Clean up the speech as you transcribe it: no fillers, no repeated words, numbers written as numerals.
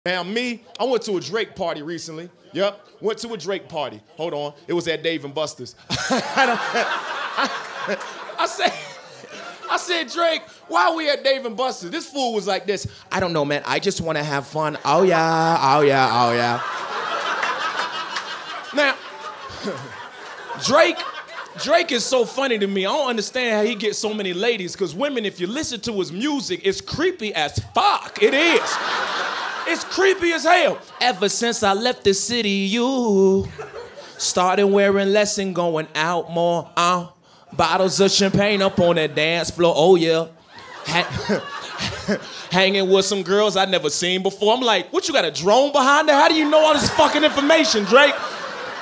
Now me, I went to a Drake party recently. Yep, went to a Drake party. Hold on, it was at Dave and Buster's. I said, Drake, why are we at Dave and Buster's? This fool was like this. I don't know, man. I just want to have fun. Oh yeah, oh yeah, oh yeah. Now, Drake is so funny to me. I don't understand how he gets so many ladies, because women, if you listen to his music, it's creepy as fuck. It is. It's creepy as hell. Ever since I left the city, you started wearing less and going out more. Bottles of champagne up on that dance floor. Oh yeah. Hanging with some girls I'd never seen before. I'm like, what, you got a drone behind there? How do you know all this fucking information, Drake?